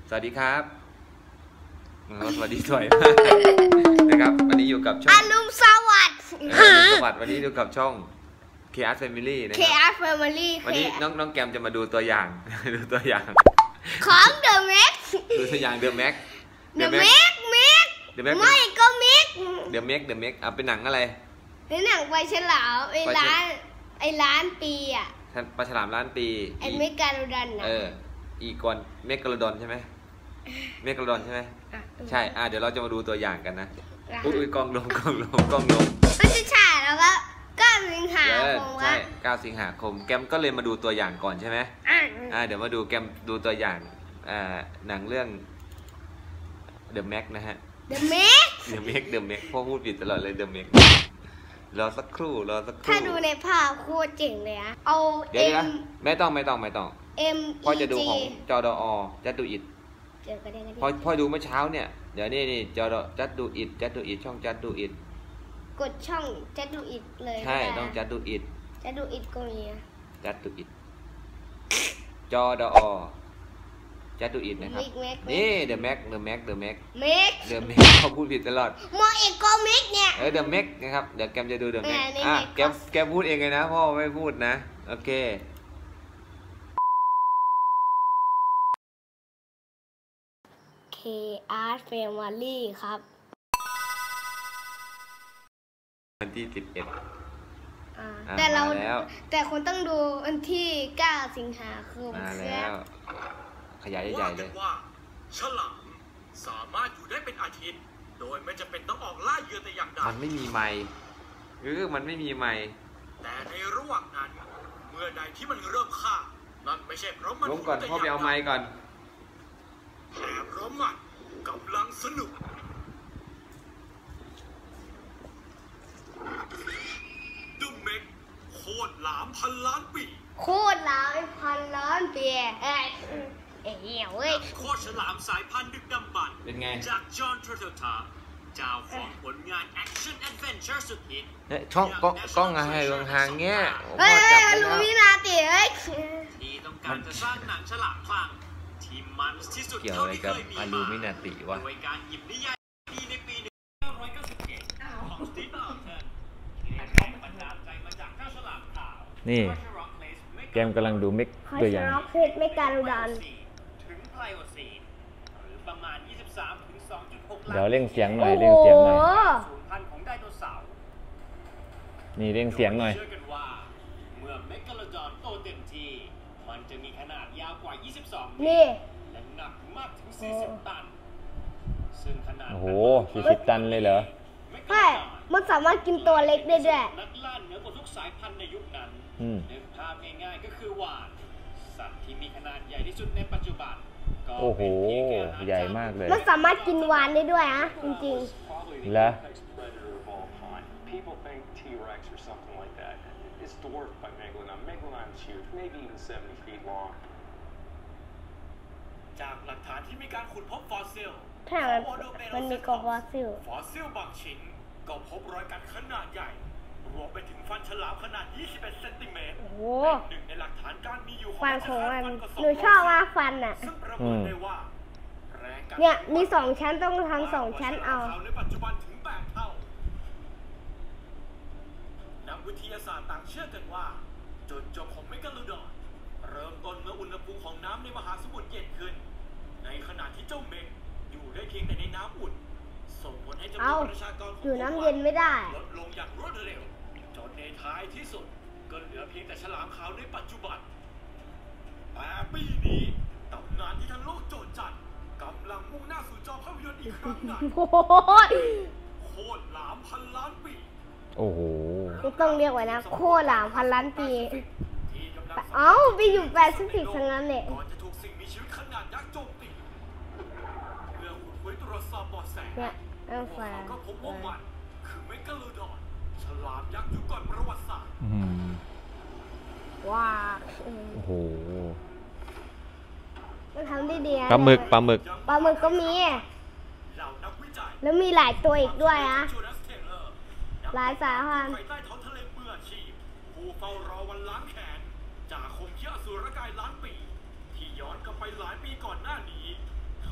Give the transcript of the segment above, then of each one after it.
สวัสดีครับสวัสดีสวยมากนะครับวันนี้อยู่กับช่องอรุณสวัสดิ์สวัสดิ์วันนี้อยู่กับช่อง Chaos Family นะครับ Chaos Family วันนี้น้องแกมจะมาดูตัวอย่าง ดูตัวอย่างของ The Max ดูตัวอย่าง The Max The Max ไม่ก็มิก The Maxเอาเป็นหนังอะไรเป็นหนังปลาฉลามไอ้ล้านปีอ่ะปลาฉลามล้านปีไอ้เมกาโลดอนนะอีกอนเมกาโลดอนใช่ไหมเมกาโลดอนใช่ไหมใช่เดี๋ยวเราจะมาดูตัวอย่างกันนะอุ้ยกล้องลงมันจะฉายแล้วก็9 สิงหาคมใช่9 สิงหาคมแกมก็เลยมาดูตัวอย่างก่อนใช่ไหมเดี๋ยวมาดูแกมดูตัวอย่างหนังเรื่อง The Max นะฮะ The Max พ่อพูดผิดตลอดเลย The Max รอสักครู่ถ้าดูในภาพโคตรเจ๋งเลยอะเอาเดี๋ยวไม่ต้องพ่อจะดูของจอดอจัดดูอิดพ่อดูเมื่อเช้าเนี่ยเดี๋ยวนี่จอดจัดดูอิดช่องจัดดูอิดกดช่องจัดดูอิดเลยใช่ต้องจัดดูอิดก็มีจัดดูอิดจอดอจัดดูอิดนะครับนี่ The Max เขาพูดผิดตลอดมอเอกก็มิกเนี่ย The Max นะครับเดี๋ยวแกมจะดู The Max แกมพูดเองเลยนะพ่อไม่พูดนะโอเค Chaos Family ครับวันที่11 แต่คนต้องดูวันที่9 สิงหาคมมาแล้วขยายใหญ่ๆเลยว่าฉลามสามารถอยู่ได้เป็นอาทิตย์โดยไม่จำเป็นต้องออกล่าเหยื่อแต่อย่างใดมันไม่มีไมค์มันไม่มีไมค์แต่ในระหว่างนั้นเมื่อใดที่มันเริ่มฆ่านั่นไม่ใช่เพราะมันลงก่อนพ่อไปเอาไมค์ก่อนแต่เพราะมันกำลังสนุกดึงเม็กโคตรหลามพันล้านปีโคตรหลามพันล้านปีเหี้ยเว้ยโคตรฉลามสายพันธุ์ดึกดำบรรพ์เป็นไงจากจอห์นเทอร์เทลทาร์เจ้าของผลงานแอคชั่นแอดเวนเจอร์สุดฮิตช่องกล้องอะไรห่างๆเงี้ยลูมินาติที่ต้องการจะสร้างหนังฉลามคลั่งที่มันที่สุดเท่าที่เคยมีมาโดยการหยิบนิยายดีในปี1991ของสตีฟ อัลเทนที่ได้แรงบันดาลใจมาจากเจ้าฉลามขาวนี่แกมกำลังดูเมกตัวอย่างเมกาโลดอนถึงไพลโอซีนหรือประมาณ 23-2.6 เดี๋ยวเร่งเสียงหน่อยสูญพันธุ์ของไดโนเสาร์นี่เร่งเสียงหน่อยเชื่อกันว่าเมื่อเมกาโลดอนโตเต็มที่มันจะมีขนาดยาวกว่า22 เมตรและหนักมากถึง40 ตันซึ่งขนาดโอ้โห40 ตันเลยเหรอใช่มันสามารถกินตัวเล็กได้ด้วยนักล่าเหนือกว่าทุกสายพันธุ์ในยุคนั้นนึกภาพง่ายๆก็คือวาฬสัตว์ที่มีขนาดใหญ่ที่สุดในปัจจุบันโอ้โหใหญ่มากเลยมันสามารถกินวาฬได้ด้วยอะจริงๆแล้วจากหลักฐานที่มีการขุดพบฟอสซิลถ้ามันมีกฟอสซิลบางชิ้นก็พบรอยกัดขนาดใหญ่รวมไปถึงฟันฉลามขนาด21 เซนติเมตรเป็นหนึ่งในหลักฐานการมีอยู่ฟันของมันหนูชอบว่าฟันอ่ะซึ่งประเมินได้ว่าเนี่ยมี2 ชั้นต้องทำ2 ชั้นเอาในปัจจุบันถึง8 เท่านักวิทยาศาสตร์ต่างเชื่อกันว่าจุดจบของเมกาโลดอนเริ่มต้นเมื่ออุณหภูมิของน้ำในมหาสมุทรเย็นขึ้นในขณะที่เจ้าเมฆอยู่ได้เพียงแต่ในน้ำอุ่นส่งผลให้จำนวนประชากรของอยู่น้ำเย็นไม่ได้ลดลงอย่างรวดเร็วจนในท้ายที่สุดก็เหลือเพียงแต่ฉลามขาวในปัจจุบันแต่ปีนี้ตำนานที่ทั้งโลกโจทย์จัดกำลังมุ่งหน้าสู่จอภาพยนตร์อีกครั้งใหญ่โคตรหลามพันล้านปีโอ้โหต้องเรียกไว้นะโคตรหลามพันล้านปีไปอยู่แปซิฟิกทั้งนั้นเนี่ยก่อนจะถูกสิ่งมีชีวิตขนาดยักษ์โจมตีเมื่อขุดคุยตรวจสอบเบาะแสพวกเขาก็พบว่ามันคือเมกาโลดอนฉลามยักษ์ยุคก่อนประวัติศาสตร์ว้าโอ้โหมันทำได้ดีปลาหมึกก็มีแล้วมีหลายตัวอีกด้วยนะหลายสายพันธุ์ใต้ท้องทะเลมืออาชีพผู้เฝ้ารอวันล้างแขนจากคมเขี้ยวอสูรกายล้านปีที่ย้อนกลับไปหลายปีก่อนหน้านี้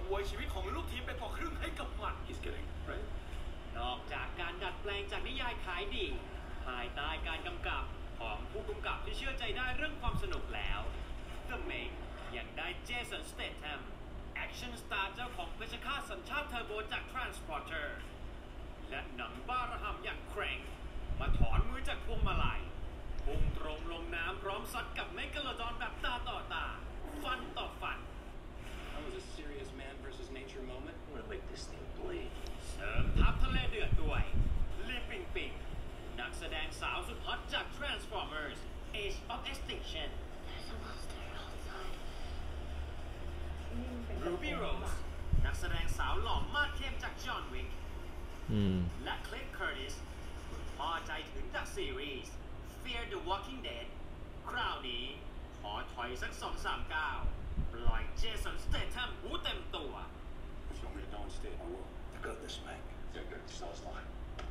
อวยชีวิตของลูกทีมไปกว่าครึ่งให้กับมันนอกจากการดัดแปลงจากนิยายขายดีภายใต้การกำกับของผู้กำกับที่เชื่อใจได้เรื่องความสนุกแล้ว The Meg ยังได้เจสัน สเตทแฮมแอคชั่นสตาร์เจ้าของเพชฌฆาตสัญชาติเทอร์โบจาก Transporter และหนังบ้าระห่ำอย่างแครงมาถอนมือจากพวงมาลัยพุ่งตรงลงน้ำพร้อมซัดกับเมกาโลดอนแบบตาต่อตาฟันต่อฟัน That was a serious man versus nature moment. I'm gonna make this thing bleed. เสริมทัพทะเลเดือดด้วยลีปิงปิงนักแสดงสาวสุดฮอตจาก Transformers Age of Extinction Ruby Rose นักแสดงสาวหล่อมากเข้มจาก John Wick และ Cliff Curtis คุณพ่อใจถึงจากซีรีส์ Fear the Walking Dead คราวนี้ขอถอยสัก 2-3 ก้าวปล่อยเจสัน สเตทแฮมหูเต็มตัว If you want me to go instead, I will. I got this, Meg. Yeah, good. Sounds like.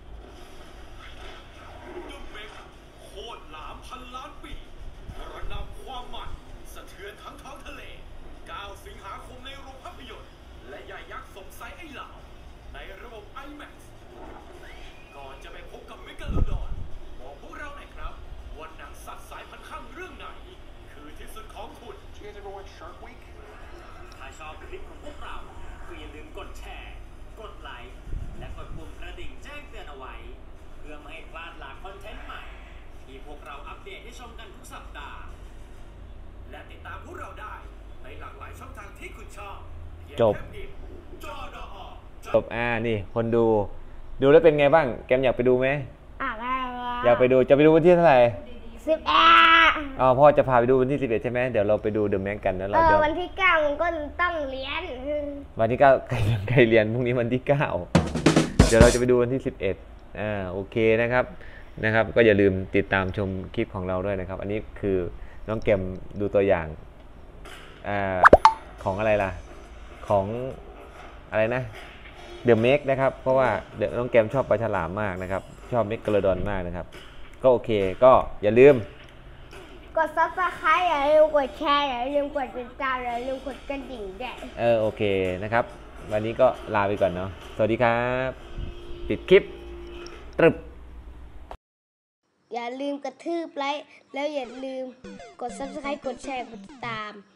The Meg โคตรหลามพันล้านปีระนำความมันสะเทือนทั้งท้องทะเล 9 สิงหาคมในโรงภาพยนตร์และใหญ่ยักษ์สมไซไอ้เหล่าในระบบ IMAX ก่อนจะไปพบกับเมกาโลดอนบอกพวกเราหน่อยครับว่าหนังสัตว์สายพันธุ์ข้างเรื่องไหนคือที่สุดของคุณ Did you guys ever watch Shark Week? ถ้าชอบคลิปของพวกเราก็อย่าลืมกดแชร์ กดไลค์ และกดปุ่มกระดิ่งแจ้งเตือนเอาไว้ เพื่อไม่ให้พลาดหลากคอนเทนต์ใหม่ที่พวกเราอัปเดตให้ชมกันทุกสัปดาห์ และติดตามพวกเราได้ในหลากหลายช่องทางที่คุณชอบจบนี่คนดูแล้วเป็นไงบ้างแกมอยากไปดูไหมอยากไปดูจะไปดูวันที่เท่าไหร่11พ่อจะพาไปดูวันที่11ใช่ไหมเดี๋ยวเราไปดูเดอะแมงกันแล้วเราจะวันที่9มันก็ต้องเรียนวันที่9ใครเรียนพรุ่งนี้วันที่9เดี๋ยวเราจะไปดูวันที่11โอเคนะครับก็อย่าลืมติดตามชมคลิปของเราด้วยนะครับอันนี้คือน้องแกมดูตัวอย่างของอะไรล่ะของอะไรนะเดอะเมกนะครับเพราะว่าน้องแกมชอบปลาฉลามมากนะครับชอบเมกาโลดอนมากนะครับก็โอเคก็อย่าลืมกด Subscribe อย่าลืมกดแชร์อย่าลืมกดติดตามอย่าลืมกดกระดิ่งด้วยโอเคนะครับวันนี้ก็ลาไปก่อนเนาะสวัสดีครับปิดคลิปตรึบอย่าลืมกระทืบไลค์แล้วอย่าลืมกด Subscribe กดแชร์กดติดตาม